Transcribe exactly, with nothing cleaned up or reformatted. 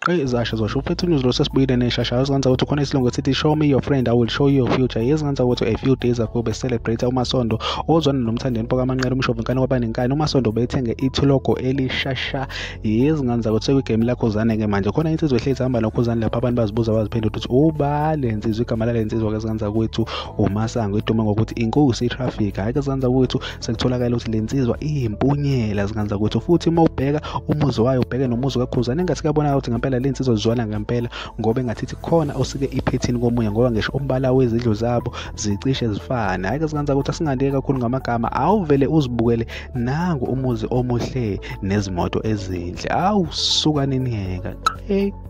Izasho zosho uphethe unews lo sesibuyile neshasha yazi ukuthi khona isilungu sithi show me your friend I will show you your future. Yazi ukuthi a few days ago be celebrate uMasondo ozwana nomthandeni mpoka amanqele umshovu inkani kwabanenkani. uMasondo bethenge ithulogo elishasha. Yazi ukuthi sekugame la Khuzani ke manje khona insizwe ehlezi hamba no Khuzani lapha abantu bazibuza baziphendula ukuthi uba lensizwe igama la lensizwe ke siganza kwethu uMasango idume ngokuthi inkosi itraffic. Hayi ke siganza kwethu sekutholakala ukuthi lensizwa iyimpunyela siganza kwethu futhi mawubheka umuzi wayo ubheke nomuzi kaKhuzani engathi kuyabona ukuthi ngempela lensizwa zizwana ngempela ngoba engathi khona osike iphethini komunye ngoba ngisho umbala wezidlo zabo zicishe zifana. Hayi ke siganza ukuthi asingandike kakhulu ngamagama awuvele uzibukele nangu umuzi omuhle nezimoto ezinhle awusuka niniyeka qhe.